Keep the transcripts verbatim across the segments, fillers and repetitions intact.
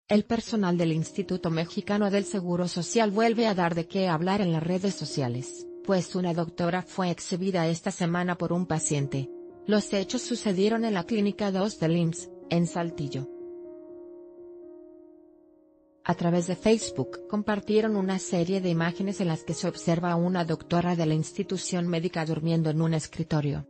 El personal del Instituto Mexicano del Seguro Social vuelve a dar de qué hablar en las redes sociales, pues una doctora fue exhibida esta semana por un paciente. Los hechos sucedieron en la Clínica dos del I M S S, en Saltillo. A través de Facebook compartieron una serie de imágenes en las que se observa a una doctora de la institución médica durmiendo en un escritorio.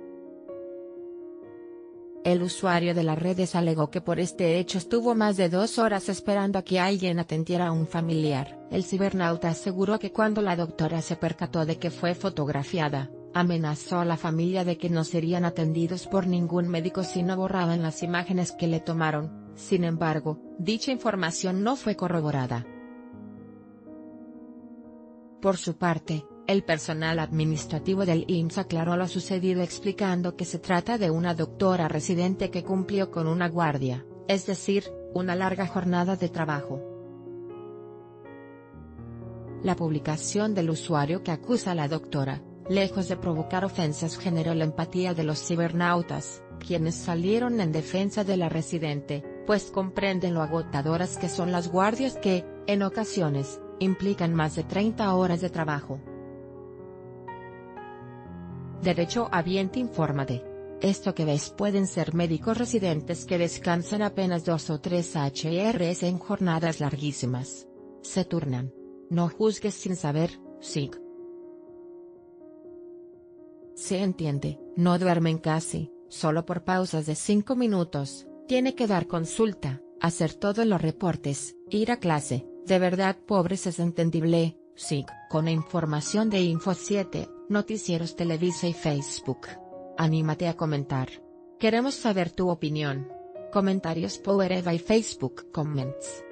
El usuario de las redes alegó que por este hecho estuvo más de dos horas esperando a que alguien atendiera a un familiar. El cibernauta aseguró que cuando la doctora se percató de que fue fotografiada, amenazó a la familia de que no serían atendidos por ningún médico si no borraban las imágenes que le tomaron. Sin embargo, dicha información no fue corroborada. Por su parte, el personal administrativo del I M S S aclaró lo sucedido explicando que se trata de una doctora residente que cumplió con una guardia, es decir, una larga jornada de trabajo. La publicación del usuario que acusa a la doctora, lejos de provocar ofensas, generó la empatía de los cibernautas, quienes salieron en defensa de la residente, pues comprenden lo agotadoras que son las guardias que, en ocasiones, implican más de treinta horas de trabajo. Derecho Habiente infórmate. Esto que ves pueden ser médicos residentes que descansan apenas dos o tres horas en jornadas larguísimas. Se turnan. No juzgues sin saber, S I C. Se entiende, no duermen casi, solo por pausas de cinco minutos, tiene que dar consulta, hacer todos los reportes, ir a clase, de verdad pobres es entendible, S I C. Con información de Info siete, Noticieros Televisa y Facebook. Anímate a comentar. Queremos saber tu opinión. Comentarios Power Eva y Facebook Comments.